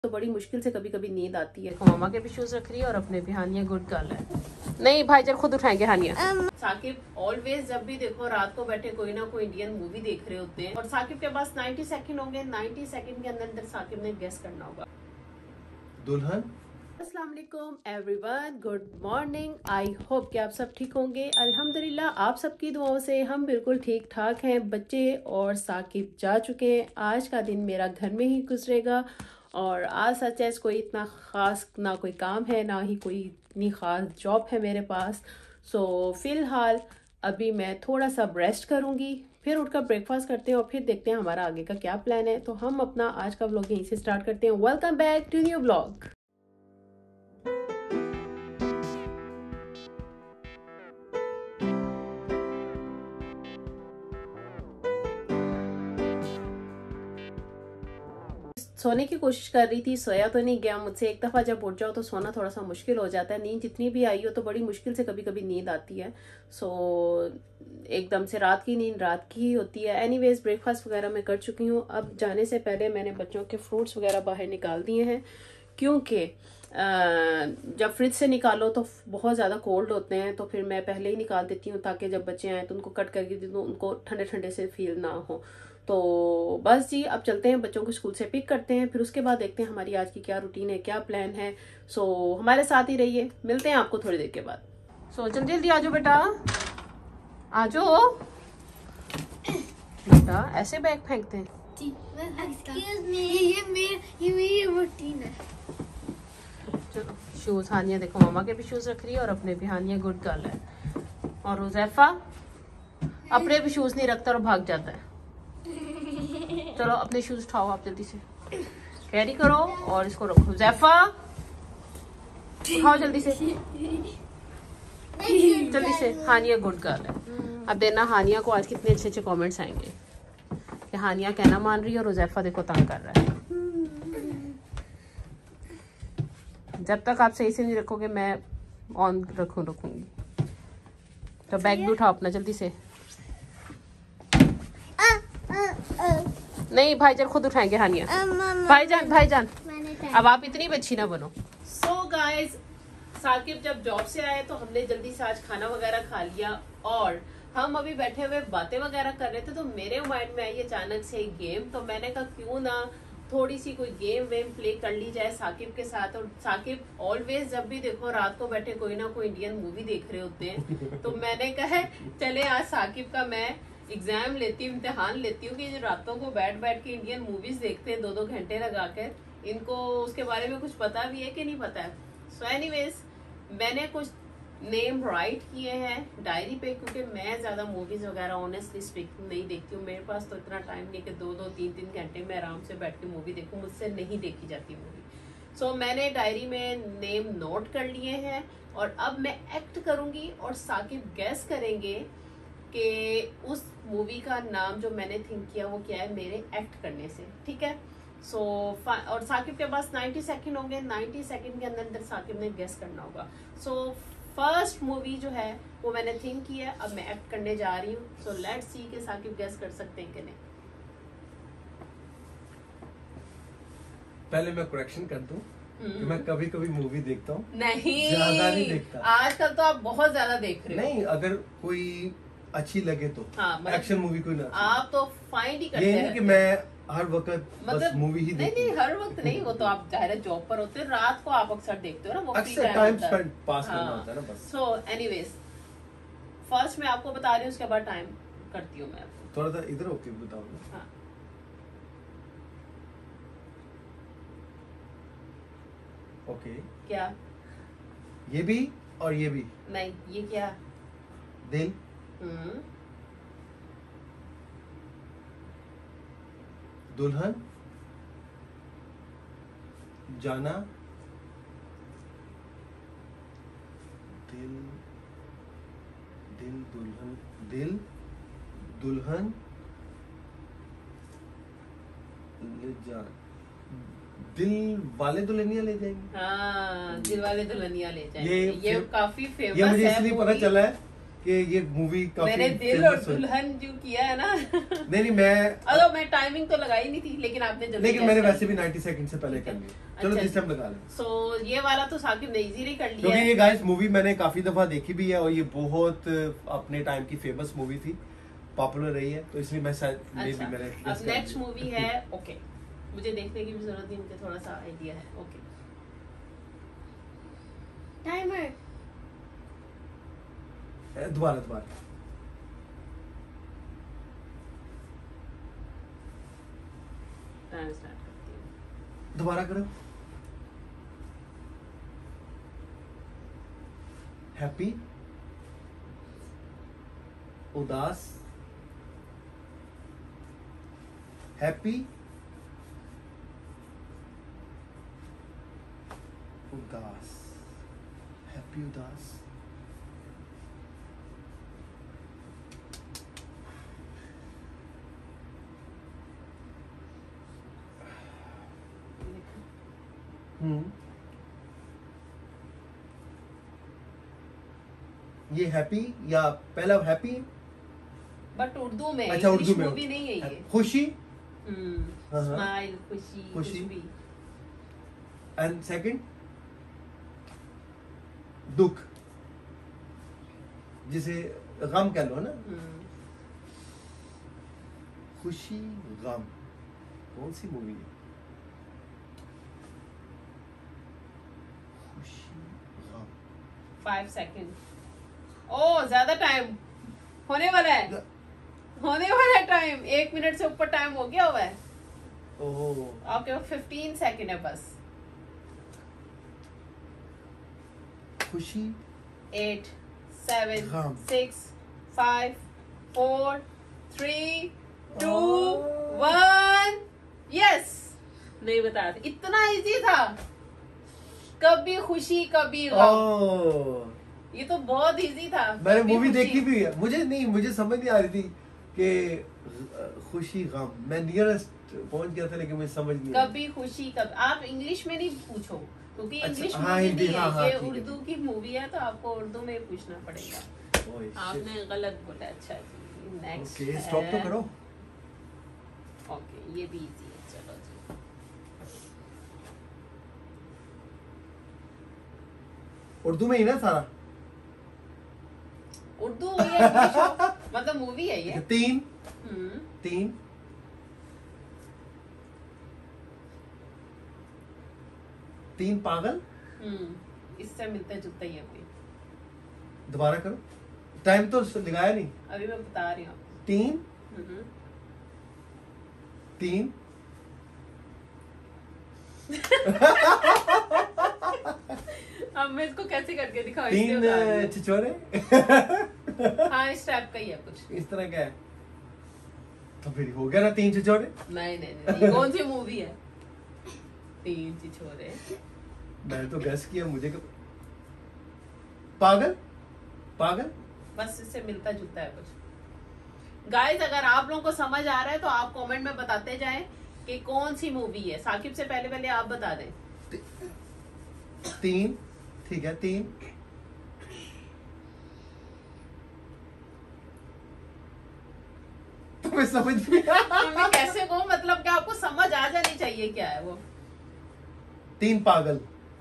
तो बड़ी मुश्किल से कभी कभी नींद आती है। मामा के भी शूज रख रही है और अपने भी। हानिया गुड गर्ल है। नहीं भाईजान खुद उठाएंगे हानिया। साकिब ऑलवेज जब भी देखो रात को बैठे कोई ना कोई इंडियन मूवी देख रहे होते हैं और साकिब के पास 90 सेकंड होंगे। 90 सेकंड के अंदर साकिब ने गेस करना होगा। दुल्हन। अस्सलाम वालेकुम everyone, good morning. I hope कि आप सब ठीक होंगे। अल्हम्दुलिल्लाह आप सबकी दुआओं से हम बिल्कुल ठीक ठाक हैं। बच्चे और साकिब जा चुके हैं। आज का दिन मेरा घर में ही गुजरेगा और आज सच है कोई इतना ख़ास ना कोई काम है ना ही कोई इतनी ख़ास जॉब है मेरे पास। सो फ़िलहाल अभी मैं थोड़ा सा रेस्ट करूँगी, फिर उठकर ब्रेकफास्ट करते हैं और फिर देखते हैं हमारा आगे का क्या प्लान है। तो हम अपना आज का व्लॉग यहीं से स्टार्ट करते हैं। Welcome back to new vlog. सोने की कोशिश कर रही थी, सोया तो नहीं गया मुझसे। एक दफ़ा जब उठ जाओ तो सोना थोड़ा सा मुश्किल हो जाता है। नींद जितनी भी आई हो तो बड़ी मुश्किल से कभी कभी नींद आती है। सो एकदम से रात की नींद रात की ही होती है। एनीवेज ब्रेकफास्ट वगैरह मैं कर चुकी हूँ। अब जाने से पहले मैंने बच्चों के फ्रूट्स वगैरह बाहर निकाल दिए हैं, क्योंकि जब फ्रिज से निकालो तो बहुत ज़्यादा कोल्ड होते हैं, तो फिर मैं पहले ही निकाल देती हूँ ताकि जब बच्चे आए तो उनको कट करके दे दूँ, उनको ठंडे ठंडे से फील ना हो। तो बस जी अब चलते हैं, बच्चों को स्कूल से पिक करते हैं, फिर उसके बाद देखते हैं हमारी आज की क्या रूटीन है, क्या प्लान है। सो हमारे साथ ही रहिए, मिलते हैं आपको थोड़ी देर के बाद। सो जल्दी जल्दी आ जाओ बेटा, आ जाओ बेटा। ऐसे बैग फेंकते हैं? ये मेरी रूटीन है। चलो शूज। हानिया देखो मामा के भी शूज रख रही है और अपने भी। हानिया गुड गर्ल है। और हुज़ैफा अपने भी शूज नहीं रखता और भाग जाता है। चलो अपने शूज उठाओ आप, जल्दी से कैरी करो और इसको रखो। हुज़ैफा उठाओ जल्दी से, जल्दी से। हानिया गुड गर्ल है। अब देखना हानिया को आज कितने अच्छे अच्छे कमेंट्स आएंगे कि हानिया कहना मान रही है और हुज़ैफा देखो तंग कर रहा है। जब तक आप सही से नहीं रखोगे मैं ऑन रखूंगी। तो बैग भी उठाओ अपना जल्दी से। नहीं भाईजान खुद उठाएंगे हानिया। भाईजान अब आप इतनी बच्ची ना बनो। सो गाइज साकिब जब जॉब से आए तो हमने जल्दी से आज खाना वगैरह खा लिया और हम अभी बैठे हुए बातें वगैरह कर रहे थे, तो मेरे माइंड में आई अचानक से एक गेम। तो मैंने कहा क्यों ना थोड़ी सी कोई गेम वेम प्ले कर ली जाए साकिब के साथ। और साकिब ऑलवेज जब भी देखो रात को बैठे कोई ना कोई इंडियन मूवी देख रहे होते हैं, तो मैंने कहा चले आज साकिब का मैं एग्जाम लेती हूँ, इम्तिहान लेती हूँ कि जो रातों को बैठ बैठ के इंडियन मूवीज देखते हैं 2-2 घंटे लगाकर, इनको उसके बारे में कुछ पता भी है कि नहीं पता है। सो एनीवेज मैंने कुछ नेम राइट किए हैं डायरी पे, क्योंकि मैं ज्यादा मूवीज वगैरह ऑनेस्टली स्पीकिंग नहीं देखती हूँ। मेरे पास तो इतना टाइम नहीं कि 2-2, 3-3 घंटे में आराम से बैठ के मूवी देखूँ, मुझसे नहीं देखी जाती मूवी। सो मैंने डायरी में नेम नोट कर लिए हैं और अब मैं एक्ट करूंगी और साकिब गैस करेंगे कि उस मूवी का नाम जो मैंने थिंक किया वो क्या है मेरे एक्ट करने से, ठीक है। सो और साकिब के पास 90 सेकंड होंगे। 90 सेकंड के अंदर साकिब ने गेस करना होगा। सो फर्स्ट मूवी जो है वो मैंने थिंक की है, अब मैं एक्ट करने जा रही हूँ। सो लेट्स सी कि साकिब गेस कर सकते हैं कि नहीं। पहले मैं करेक्शन कर दूं कि मैं कभी कभी मूवी देखता हूँ, नहीं ज्यादा नहीं देखता। आजकल तो आप बहुत ज्यादा देख रहे हो। नहीं, अगर कोई अच्छी लगे तो एक्शन मूवी कोई ना, आप तो फाइंड ही करते हैं। ये नहीं कि मैं हर वक्त बस मूवी ही देखती नहीं हर वक्त नहीं, वो तो आप जाहिर जॉब पर होते हैं, रात को आप अक्सर देखते हो ना, वो अक्सर टाइम स्पेंड पास करना होता है ना बस। सो एनीवेज फर्स्ट मैं आपको बता रही हूँ, उसके बाद टाइम करती हूँ मैं आपको। थोड़ा सा इधर होके बताओ ना। हाँ ओके। क्या? ये भी और ये भी नहीं, ये क्या? दिल। दुल्हन। जाना। दिल दिल दुल्हन, दिल दुल्हन ले जा, दिल वाले दुल्हनिया ले जाएंगे। हाँ, दिल वाले दुल्हनिया ले जाएंगे। ये काफी फेमस है। ये मुझे इसलिए पता चला है कि ये मूवी काफी मैंने दिल और दुल्हन जो किया है ना नहीं मैं टाइमिंग तो लगाई नहीं थी, लेकिन आपने जल्दी, लेकिन मैंने वैसे भी 90 सेकंड से पहले कर लिया। चलो दिस टाइम लगा लें। सो ये वाला तो साकिब ने इजीली कर लिया, क्योंकि ये गाइस मूवी मैंने काफी दफा देखी भी है और ये बहुत अपने टाइम की फेमस मूवी थी, पॉपुलर रही है, तो इसलिए मैं शायद मैंने अब नेक्स्ट मूवी है। ओके, मुझे देखने की भी जरूरत नहीं, मुझे थोड़ा सा आइडिया है। ओके, टाइमर दोबारा टाइम स्टार्ट करती हूँ। दोबारा करो। हैप्पी, उदास, हैप्पी, उदास, हैप्पी, उदास, ये हैप्पी या पहला हैप्पी, बट उर्दू में, अच्छा उर्दू में मूवी नहीं है ये। खुशी, स्माइल, खुशी भी। एंड सेकंड दुख, जिसे गम कह लो ना। खुशी, गम, कौन सी मूवी है? खुशी, गम। 5 सेकंड। ओ ज्यादा टाइम होने वाला है टाइम। 1 मिनट से ऊपर टाइम हो गया हुआ है। आपके पास 15 सेकंड है बस। खुशी, 8 7 6 5 4 3 2 1। यस, नहीं बता रहे, इतना इजी था। कभी खुशी कभी गम, ये तो बहुत इजी था। मैंने मूवी देखी भी है, मुझे समझ नहीं आ रही थी कि खुशी गम, मैं नियरेस्ट पहुंच गया था, लेकिन मुझे समझ नहीं। कभी खुशी कभी, आप इंग्लिश में नहीं पूछो क्योंकि इंग्लिश मूवी नहीं है, ये उर्दू की मूवी है, तो आपको उर्दू में पूछना पड़ेगा। आपने गलत बोला। अच्छा जी, नेक्स्ट ओके, स्टॉप तो करो। ओके, ये भी इजी है। चलो जी, उर्दू में ही ना सारा? उर्दू या इंग्लिश हो, मतलब मूवी है ये। 3 पागल। इससे मिलता जुलता ही है कोई। दोबारा करो, टाइम तो लगाया नहीं। अभी मैं बता रही हूँ। 3 अब मैं इसको कैसे करके दिखाऊं? 3 छिछोरे। हाँ, इस टाइप का ही है कुछ, इस तरह का है, तो फिर हो गया ना 3 छिछोरे। नहीं, कौन सी मूवी है 3 छिछोरे? मैंने तो गैस किया, मुझे पागल बस इससे मिलता जुलता है कुछ। गाइस, अगर आप लोगों को समझ आ रहा है तो आप कमेंट में बताते जाएं कि कौन सी मूवी है। साकिब से पहले आप बता दें। 3, ठीक है, 3 तुम्हें समझ नहीं मैं कैसे कहूं, मतलब कि आपको समझ आ जानी चाहिए क्या है वो। 3 पागल।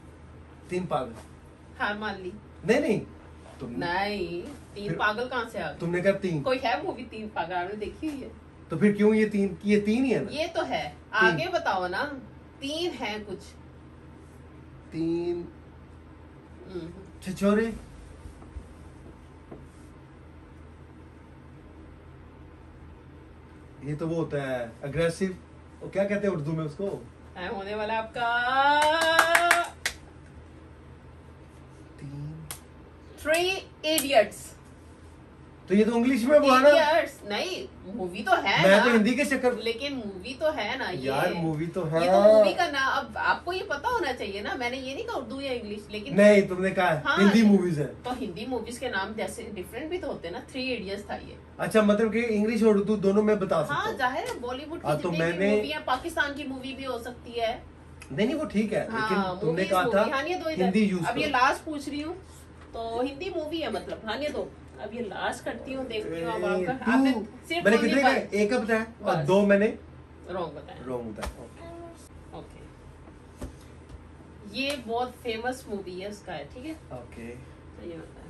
हार मान ली? नहीं नहीं, 3 पागल कहाँ से आ गए? तुमने कहा 3। कोई है मूवी 3 पागल? आपने देखी हुई है? तो फिर क्यों ये 3 ही है ना? ये तो है, आगे बताओ ना। 3 है कुछ। 3 छिछोरे। ये तो वो होता है अग्रेसिव, वो क्या कहते हैं उर्दू में उसको? होने वाला आपका 3 इडियट्स। तो ये तो इंग्लिश में वो है ना? नहीं, मूवी तो है मैं ना। तो हिंदी के चक्कर, लेकिन मूवी तो है ना ये। यार मूवी तो है, ये तो मूवी का नाम, अब आपको ये पता होना चाहिए ना। मैंने ये नहीं कहा उर्दू या इंग्लिश, लेकिन नहीं, तुमने कहा हाँ, हिंदी मूवीज है। तो हिंदी मूवीज के नाम जैसे डिफरेंट भी तो होते हैं ना। 3 इडियट्स था ये। अच्छा, मतलब कि इंग्लिश और उर्दू दोनों में बता सकता हूँ। हाँ, जाहिर है, बॉलीवुड की तो जितनी मूवी है, पाकिस्तान की मूवी भी हो सकती है। नहीं, वो ठीक है, लेकिन तुमने कहा था हिंदी यूज। अब ये लास्ट पूछ रही हूँ, तो हिंदी मूवी है मतलब। हाँ, ये दो अब ये लास्ट करती हूँ, देखती हूँ अब आपका। आपने सिर्फ मैंने कितने का? एक का बताया और 2 मैंने रॉन्ग बताया। ओके, ये बहुत फेमस मूवी है उसका है, ठीक है? ओके, तो ये बताया।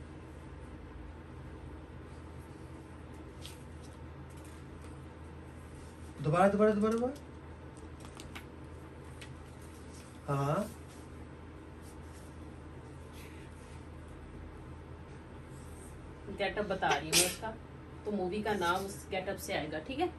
दोबारा। हाँ, गेटअप बता रही हूँ उसका, तो मूवी का नाम उस गेटअप से आएगा, ठीक है?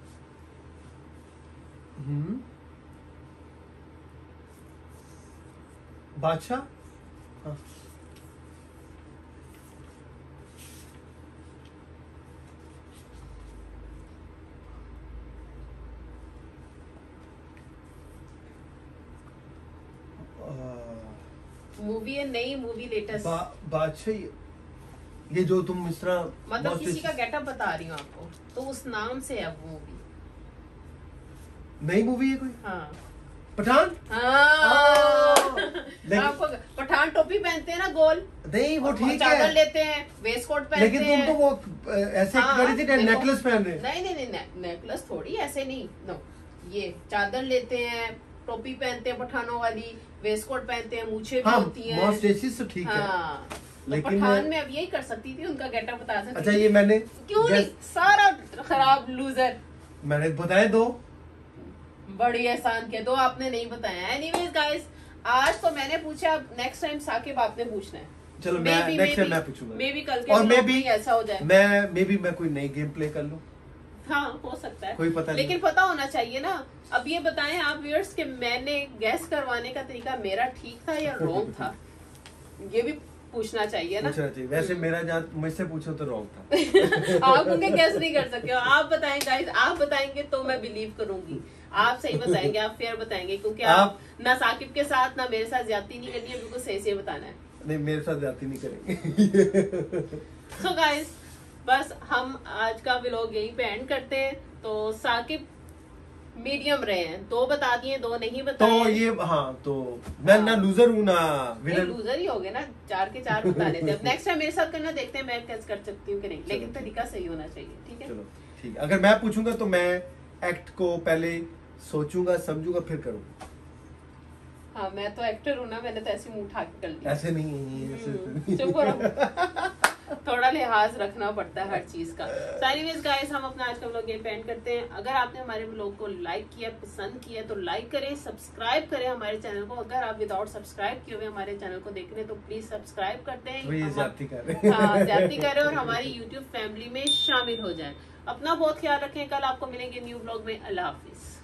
बादशाह। हाँ। मूवी है, नई मूवी, लेटेस्ट। बादशाह, ये जो तुम इस तरह मतलब किसी का गेटअप बता रही हूँ आपको, तो उस नाम से है वो मूवी। नई मूवी है कोई? हाँ, पठान। आपको पठान टोपी पहनते हैं ना गोल, नहीं वो ठीक है, चादर लेते हैं, वेस्ट कोट पहनते हैं, लेकिन तुम तो वो ऐसे करी थी, नेकलेस पहन रहे। नहीं, नेकलेस थोड़ी, ऐसे नहीं, नो, ये चादर लेते हैं, टोपी पहनते हैं पठानों वाली, वेस्ट कोट पहनते हैं, मूछें भी होती हैं। तो ठीक है, तो लेकिन पठान में अब यही कर सकती थी, उनका गेटअप बता सकती। अच्छा, ये मैंने क्यों नहीं, सारा खराब लूजर। मैंने बताया 2, बड़ी एहसान के 2 आपने नहीं बताया। एनीवेज गाइस, आज तो मैंने पूछा, अब नेक्स्ट टाइम साकिब आपने पूछना है। चलो नेक्स्ट टाइम मैं पूछूंगा, मे बी कल के और मे बी ऐसा हो जाए, मैं कोई नई गेम प्ले कर लूं। हाँ, हो सकता है, कोई पता नहीं, लेकिन पता होना चाहिए ना। अब ये बताएं आप व्यूअर्स कि मैंने गैस करवाने का तरीका मेरा ठीक था या रॉन्ग था, ये भी पूछना चाहिए ना। पूछना चाहिए। वैसे मेरा जहाँ मुझसे पूछो तो रॉन्ग था। आप उनके गैस नहीं कर सकते हो, आप बताएं गाइस, आप बताएंगे तो मैं बिलीव करूंगी। आप सही बताएंगे, आप फेयर बताएंगे, क्योंकि आप ना साकिब के साथ ना मेरे साथ ज्यादती नहीं करनी है, बिल्कुल सही से बताना है। नहीं, मेरे साथ ज्यादती नहीं करेंगे। सो गाइस, बस हम आज का व्लॉग यहीं पे एंड करते हैं। तो साकिब मीडियम रहे हैं, 2 बता दिए, 2 नहीं बताए। तो ये तो मैं ना लूजर हूँ ना विनर। लूजर ही हो गए ना, 4 के 4 बता रहे थे। अब नेक्स्ट टाइम मेरे साथ करना, देखते हैं मैं कैसे कर सकती हूँ कि नहीं, लेकिन तरीका सही होना चाहिए, ठीक है? चलो ठीक है, अगर मैं पूछूंगा तो मैं एक्ट को पहले सोचूंगा, समझूंगा, फिर करूंगा। हाँ, मैं तो एक्टर हूँ ना, मैंने तो ऐसे मुंह उठा के कर लिया। ऐसे नहीं, चुप करो। थोड़ा लिहाज रखना पड़ता है हर चीज का। एनीवेज गाइस, हम अपना आज का व्लॉग यहीं पे एंड करते हैं। अगर आपने हमारे व्लॉग को लाइक किया, पसंद किया, तो लाइक करें, सब्सक्राइब करें हमारे चैनल को। अगर आप विदाउट सब्सक्राइब किए हुए हमारे चैनल को देख रहे हैं तो प्लीज सब्सक्राइब करते हैं, ज्यादती करें और हमारी यूट्यूब फैमिली में शामिल हो जाए। अपना बहुत ख्याल रखें, कल आपको मिलेंगे न्यू व्लॉग में। अल्लाह हाफिज।